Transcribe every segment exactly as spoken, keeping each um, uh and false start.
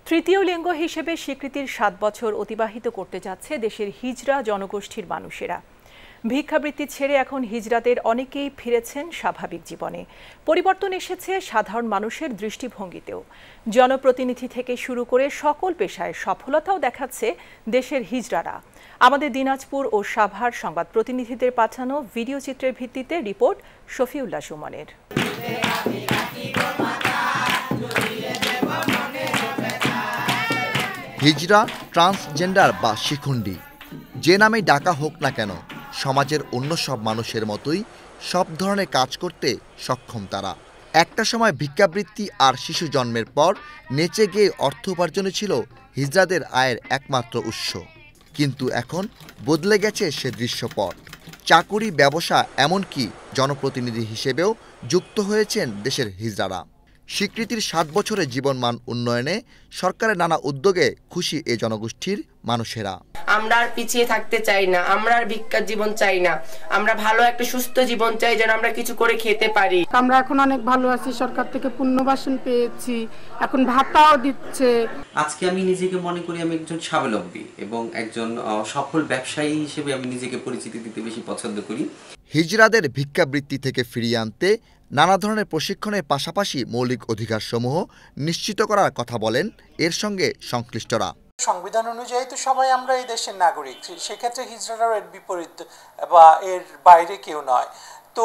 তৃতীয় লিঙ্গ হিসেবে স্বীকৃতির সাত বছর অতিবাহিত করতে যাচ্ছে দেশের হিজড়া জনগোষ্ঠীর মানুষেরা। ভিক্ষাবৃত্তি ছেড়ে এখন হিজড়াদের অনেকেই ফিরেছেন স্বাভাবিক জীবনে। পরিবর্তন এসেছে সাধারণ মানুষের দৃষ্টিভঙ্গিতেও। জনপ্রতিনিধি থেকে শুরু করে সকল পেশায় সফলতাও দেখাচ্ছে দেশের হিজড়ারা। আমাদের দিনাজপুর ও সাভার সংবাদ প্রতিনিধিদের পাঠানো ভিডিও চিত্রের ভিত্তিতে রিপোর্ট শফিউল্লাহ সুমনের। হিজড়া, ট্রান্সজেন্ডার বা শিখুন্ডি যে নামে ডাকা হোক না কেন, সমাজের অন্য সব মানুষের মতোই সব ধরনের কাজ করতে সক্ষম তারা। একটা সময় ভিক্ষাবৃত্তি আর শিশু জন্মের পর নেচে গিয়ে অর্থ উপার্জনে ছিল হিজড়াদের আয়ের একমাত্র উৎস। কিন্তু এখন বদলে গেছে সে দৃশ্যপট। চাকুরি, ব্যবসা, এমনকি জনপ্রতিনিধি হিসেবেও যুক্ত হয়েছেন দেশের হিজড়ারা। স্বীকৃতির সাত বছরের জীবনমান উন্নয়নে সরকারের নানা উদ্যোগে খুশি এই জনগোষ্ঠীর মানুষেরা। আমরা আর পিছিয়ে থাকতে চাই না, আমরা আর ভিক্ষার জীবন চাই না, আমরা ভালো একটা সুস্থ জীবন চাই, যেন আমরা কিছু করে খেতে পারি। আমরা এখন অনেক ভালো আছি, সরকার থেকে পুনর্বাসন পেয়েছি, এখন ভাতাও দিচ্ছে। আজকে আমি নিজেকে মনে করি আমি একজন স্বাবলম্বী এবং একজন সফল ব্যবসায়ী হিসেবে আমি নিজেকে পরিচিতি দিতে বেশি পছন্দ করি। হিজড়াদের ভিক্ষাবৃত্তি থেকে ফিরিয়ে আনতে নানা ধরনের প্রশিক্ষণের পাশাপাশি মৌলিক অধিকারসমূহ নিশ্চিত করার কথা বলেন এর সঙ্গে সংশ্লিষ্টরা। সংবিধান অনুযায়ী তো সবাই আমরা এই দেশের নাগরিক, সেক্ষেত্রে হিজড়ারাও এর বিপরীত বা এর বাইরে কেউ নয়। তো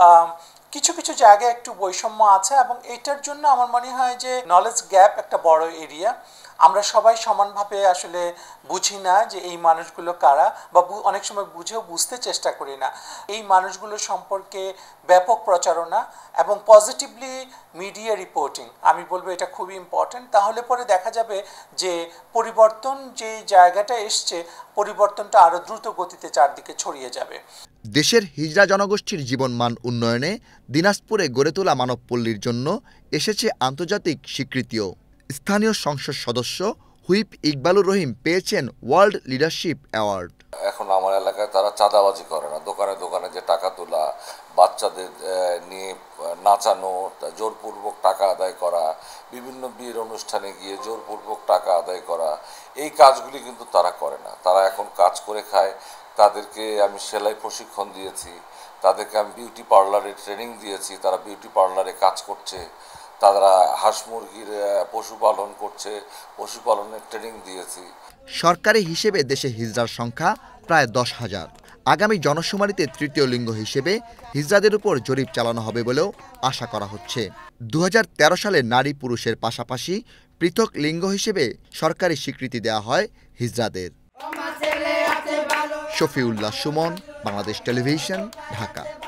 কিছু কিছু জায়গায় একটু বৈষম্য আছে এবং এটার জন্য আমার মনে হয় যে নলেজ গ্যাপ একটা বড় এরিয়া। আমরা সবাই সমানভাবে আসলে বুঝি না যে এই মানুষগুলো কারা, বা অনেক সময় বুঝেও বুঝতে চেষ্টা করি না। এই মানুষগুলো সম্পর্কে ব্যাপক প্রচারণা এবং পজিটিভলি মিডিয়া রিপোর্টিং, আমি বলবো এটা খুবই ইম্পর্টেন্ট। তাহলে পরে দেখা যাবে যে পরিবর্তন যে জায়গাটা এসছে, পরিবর্তনটা আরও দ্রুত গতিতে চারদিকে ছড়িয়ে যাবে। দেশের হিজড়া জনগোষ্ঠীর জীবনমান উন্নয়নে দিনাজপুরে গড়ে তোলা মানবপল্লীর জন্য এসেছে আন্তর্জাতিক স্বীকৃতিও। স্থানীয় সংসদ সদস্য হুইপ ইকবালুর রহিম পেয়েছেন ওয়ার্ল্ড লিডারশিপ অ্যাওয়ার্ড। এখন আমার এলাকায় তারা চাঁদাবাজি করে না, দোকানে দোকানে যে টাকা তোলা, বাচ্চাদের নিয়ে নাচানো, জোরপূর্বক টাকা আদায় করা, বিভিন্ন বিয়ের অনুষ্ঠানে গিয়ে জোরপূর্বক টাকা আদায় করা, এই কাজগুলি কিন্তু তারা করে না। তারা এখন কাজ করে খায়। তাদেরকে আমি সেলাই প্রশিক্ষণ দিয়েছি, তাদেরকে আমি বিউটি পার্লারে ট্রেনিং দিয়েছি, তারা বিউটি পার্লারে কাজ করছে, তারা হাঁস মুরগির পশুপালন করছে, পশুপালনের ট্রেনিং দিয়েছি। সরকারি হিসেবে দেশে হিজড়ার সংখ্যা প্রায় দশ হাজার। আগামী জনশুমারিতে তৃতীয় লিঙ্গ হিসেবে হিজড়াদের উপর জরিপ চালানো হবে বলেও আশা করা হচ্ছে। দু হাজার তেরো সালে নারী পুরুষের পাশাপাশি পৃথক লিঙ্গ হিসেবে সরকারি স্বীকৃতি দেওয়া হয় হিজড়াদের। শফিউল্লাহ সুমন, বাংলাদেশ টেলিভিশন, ঢাকা।